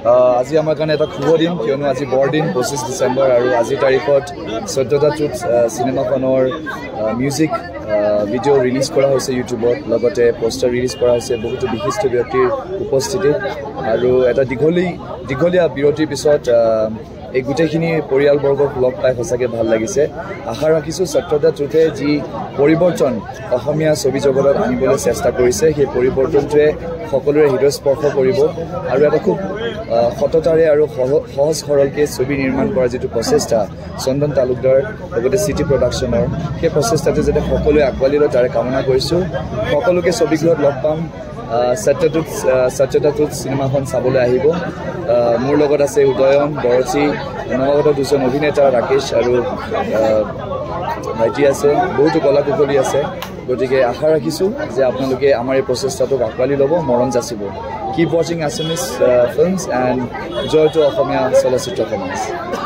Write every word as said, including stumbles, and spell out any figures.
আজি আমাৰ কাৰণে এটা শুভ দিন কিয়নো আজি বৰদিন পঁচিছ ডিচেম্বৰ আৰু আজি তাৰিখত চৈধ্যটা টুত চিনেমাখনৰ মিউজিক ভিডিঅ' ৰিলিজ কৰা হৈছে ইউটিউবত লগতে পোষ্টাৰ ৰিলিজ কৰা হৈছে বহুতো বিশিষ্ট ব্যক্তিৰ উপস্থিতিত আৰু এটা দীঘলী দীঘলীয়া বিৰতিৰ পিছত এই গোটেইখিনি পৰিয়ালবৰ্গক লগ পাই সঁচাকৈ ভাল লাগিছে আশা ৰাখিছোঁ চৈধ্যটা টুতে যি পৰিৱৰ্তন অসমীয়া ছবি জগতত আনিবলৈ চেষ্টা কৰিছে সেই পৰিৱৰ্তনটোৱে সকলোৰে হৃদয়স্পৰ্শ কৰিব আৰু এটা খুব সততাৰে আৰু সহজ সৰলকৈ ছবি নিৰ্মাণ কৰা যিটো প্ৰচেষ্টা চন্দন তালুকদাৰ লগতে চিটি প্ৰডাকশ্যনৰ সেই প্ৰচেষ্টাটো যাতে সকলোৱে আঁকোৱালি লয় তাৰে কামনা কৰিছোঁ সকলোকে ছবিগৃহত লগ পাম সত্যটোত সত্যতাটোত চিনেমাখন চাবলৈ আহিব মোৰ লগত আছে উদয়ন বৰচি নৱাগত দুজন অভিনেতা ৰাকেশ আৰু ভাইটি আছে বহুতো কলা কুশলী আছে গতিকে আশা ৰাখিছোঁ যে আপোনালোকে আমাৰ এই প্ৰচেষ্টাটোক আঁকোৱালি ল'ব মৰম যাচিব কিপ ৱাচিং Assamese films and joy to অসমীয়া চলচ্চিত্ৰ সমাজ